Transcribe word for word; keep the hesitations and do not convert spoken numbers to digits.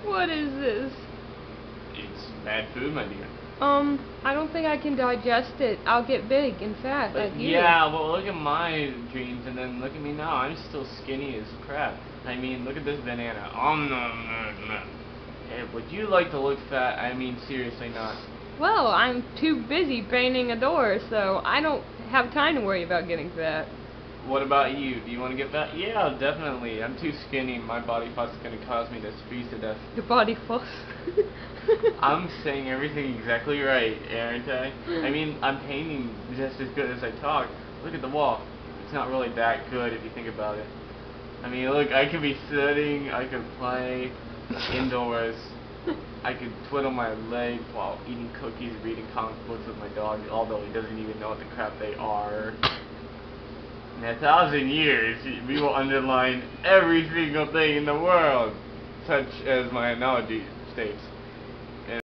What is this? It's bad food, my dear. Um, I don't think I can digest it. I'll get big and fat But like you. yeah, well look at my dreams and then look at me now. I'm still skinny as crap. I mean, look at this banana. Um, nom, nom, nom. Hey, would you like to look fat? I mean, seriously not. Well, I'm too busy painting a door, so I don't have time to worry about getting fat. What about you? Do you want to get fat? Yeah, definitely. I'm too skinny. My body fat's gonna cause me to freeze to death. Your body fuss. I'm saying everything exactly right, aren't I? I mean, I'm painting just as good as I talk. Look at the wall. It's not really that good if you think about it. I mean, look, I could be sitting, I could play indoors, I could twiddle my legs while eating cookies, reading comic books with my dog, although he doesn't even know what the crap they are. In a thousand years, we will underline every single thing in the world, such as my analogy states.